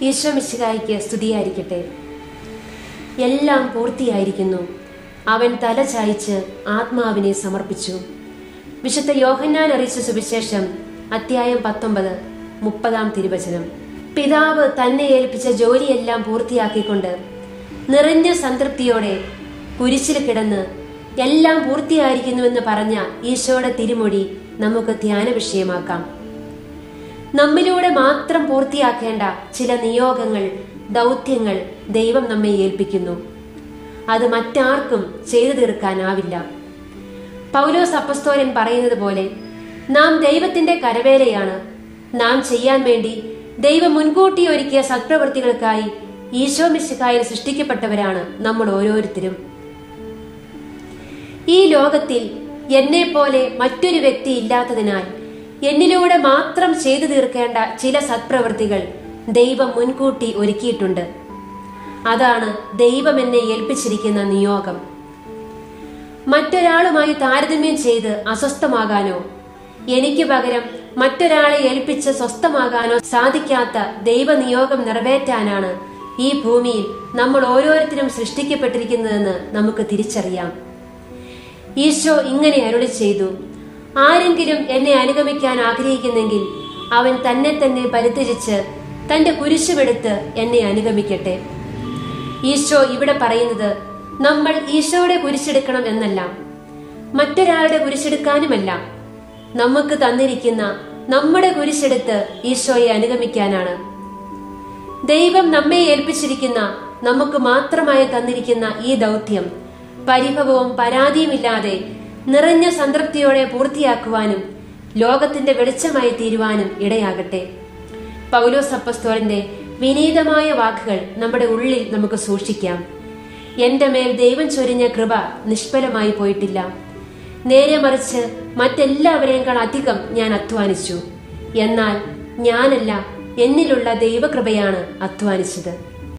ഈശോ മിശിഹായ്ക്ക് സ്തുതിയായിരിക്കട്ടെ. എല്ലാം പൂർത്തിയായിരിക്കുന്നു. അവൻ തല ചായ്ച്ച് ആത്മാവിനെ സമർപ്പിച്ചു. വിശുദ്ധ യോഹന്നാൻ അറിയിച്ച സുവിശേഷം അധ്യായം 19 30 തിരുവചനം. പിതാവ് തന്നെ ഏൽപ്പിച്ച ജോലിയെല്ലാം പൂർത്തിയാക്കിക്കൊണ്ട് നിറഞ്ഞ സംതൃപ്തിയോടെ കുരിശിൽ കിടന്ന് എല്ലാം പൂർത്തിയായിരിക്കുന്നുവെന്ന് പറഞ്ഞ ഈശോയുടെ തിരുമൊഴി നമുക്ക് ധ്യാന വിഷയമാക്കാം. നമ്മിലൂടെ മാത്രം പൂർത്തിയാക്കേണ്ട ചില നിയോഗങ്ങൾ, ദൗത്യങ്ങൾ ദൈവം നമ്മെ ഏൽപ്പിക്കുന്നു. അത് മറ്റാർക്കും ചെയ്തു തീർക്കാനാവില്ല. പൗലോസ് അപ്പസ്തോലൻ പറയുന്നത് പോലെ നാം ദൈവത്തിന്റെ കരവേലയാണ്. നാം ചെയ്യാൻ വേണ്ടി ദൈവം മുൻകൂട്ടി ഒരുക്കിയ സത്പ്രവൃത്തികൾക്കായി ഈശോ മിശിഹായിൽ സൃഷ്ടിക്കപ്പെട്ടവരാണ് നമ്മൾ ഓരോരുത്തരും. ഈ ലോകത്തിൽ എന്നെ പോലെ മറ്റൊരു വ്യക്തി ഇല്ലാത്തതിനാൽ എന്നിലൂടെ മാത്രം ചെയ്തു തീർക്കേണ്ട ചില സത്പ്രവൃത്തികൾ ദൈവം മുൻകൂട്ടി ഒരുക്കിയിട്ടുണ്ട്. അതാണ് ദൈവം എന്നെ ഏൽപ്പിച്ചിരിക്കുന്ന നിയോഗം. മറ്റൊരാളുമായി താരതമ്യം ചെയ്ത് അസ്വസ്ഥമാകാനോ എനിക്ക് പകരം മറ്റൊരാളെ ഏൽപ്പിച്ച് സ്വസ്ഥമാകാനോ സാധിക്കാത്ത ദൈവനിയോഗം നിറവേറ്റാനാണ് ഈ ഭൂമിയിൽ നമ്മൾ ഓരോരുത്തരും സൃഷ്ടിക്കപ്പെട്ടിരിക്കുന്നതെന്ന് നമുക്ക് തിരിച്ചറിയാം. ഈശോ ഇങ്ങനെ അരുളി ചെയ്തു: ആരെങ്കിലും എന്നെ അനുഗമിക്കാൻ ആഗ്രഹിക്കുന്നെങ്കിൽ അവൻ തന്നെ പരിത്യജിച്ച് തന്റെ കുരിശുമെടുത്ത് എന്നെ അനുഗമിക്കട്ടെ. ഈശോ ഇവിടെ പറയുന്നത് നമ്മൾ ഈശോയുടെ കുരിശെടുക്കണം എന്നല്ല, മറ്റൊരാളുടെ കുരിശെടുക്കാനുമല്ല. നമുക്ക് തന്നിരിക്കുന്ന നമ്മുടെ കുരിശെടുത്ത് ഈശോയെ അനുഗമിക്കാനാണ്. ദൈവം നമ്മെ ഏൽപ്പിച്ചിരിക്കുന്ന, നമുക്ക് മാത്രമായി തന്നിരിക്കുന്ന ഈ ദൗത്യം പരിഭവവും പരാതിയുമില്ലാതെ നിറഞ്ഞ സംതൃപ്തിയോടെ പൂർത്തിയാക്കുവാനും ലോകത്തിന്റെ വെളിച്ചമായി തീരുവാനും ഇടയാകട്ടെ. പൗലോസ് അപ്പസ്തോലന്റെ വിനീതമായ വാക്കുകൾ നമ്മുടെ ഉള്ളിൽ നമുക്ക് സൂക്ഷിക്കാം. എന്റെ മേൽ ദൈവം ചൊരിഞ്ഞ കൃപ നിഷ്ഫലമായി പോയിട്ടില്ല. നേരെ മറിച്ച് മറ്റെല്ലാവരേക്കാൾ അധികം ഞാൻ അധ്വാനിച്ചു. എന്നാൽ ഞാനല്ല, എന്നിലുള്ള ദൈവകൃപയാണ് അധ്വാനിച്ചത്.